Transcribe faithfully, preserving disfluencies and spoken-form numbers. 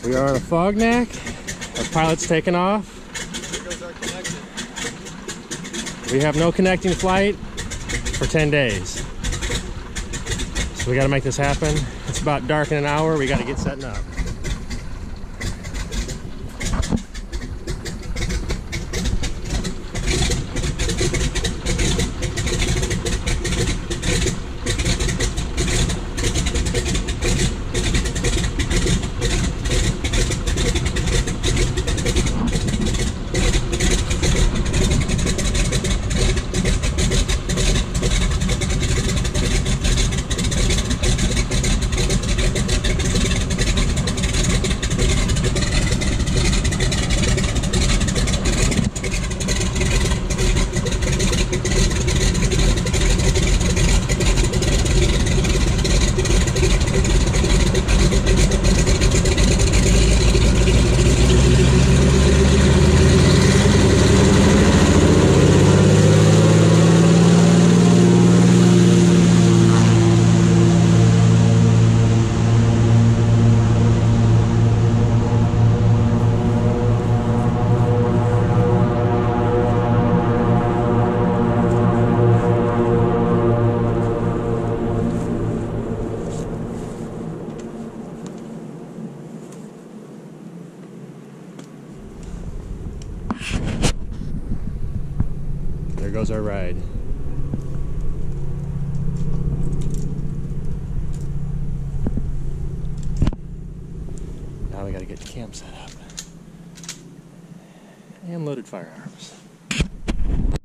We are on Afognak. Our pilot's taken off. There goes our connection. We have no connecting flight for ten days. So we got to make this happen. It's about dark in an hour. We got to get setting up. There goes our ride. Now we gotta get the camp set up and loaded firearms.